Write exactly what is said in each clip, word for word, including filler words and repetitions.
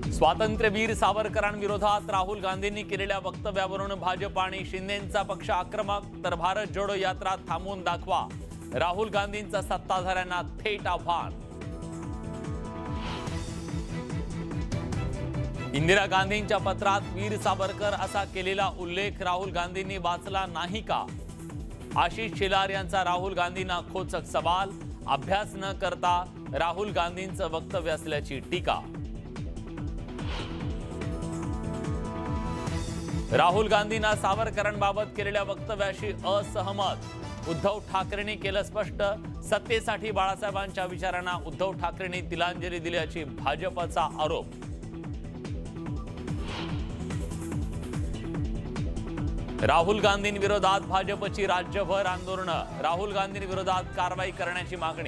स्वातंत्र्यवीर सावरकरांविरोधात राहुल गांधींनी केलेल्या वक्तव्यावरून भाजप आणि शिंदेंचा पक्ष आक्रमक, तर भारत जोडो यात्रा थांबवून दाखवा, राहुल गांधींचा सत्ताधाऱ्यांना थेट आव्हान। इंदिरा गांधींच्या पत्रात वीर सावरकर असा केलेला उल्लेख राहुल गांधींनी वाचला नाही का? आशिष शेलार यांचा राहुल गांधींना खोचक सवाल। अभ्यास न करता राहुल गांधींचं वक्तव्य असल्याची टीका। राहुल गांधींना सावरकरांबाबत केलेल्या वक्तव्याशी असहमत, उद्धव ठाकरेंनी केलं स्पष्ट। सत्तेसाठी बाळासाहेबांच्या विचारांना उद्धव ठाकरेंनी तिलांजली दिल्याची भाजपचा आरोप। राहुल गांधींविरोधात भाजपची राज्यभर आंदोलनं, राहुल गांधींविरोधात कारवाई करण्याची मागणी।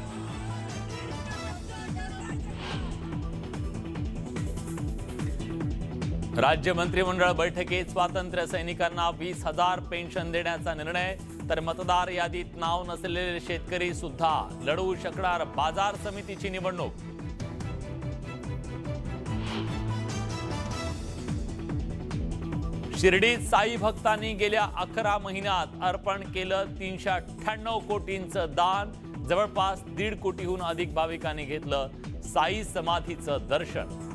राज्य मंत्रिमंडळ बैठकीत स्वातंत्र्य सैनिकांना वीस हजार पेन्शन देण्याचा निर्णय, तर मतदार यादीत नाव नसलेले शेतकरी सुद्धा लढवू शकणार बाजार समितीची निवडणूक। शिर्डीत साई भक्तांनी गेल्या अकरा महिन्यात अर्पण केलं तीनशे अठ्ठ्याण्णव कोटींचं दान, जवळपास दीड कोटीहून अधिक भाविकांनी घेतलं साई समाधीचं दर्शन।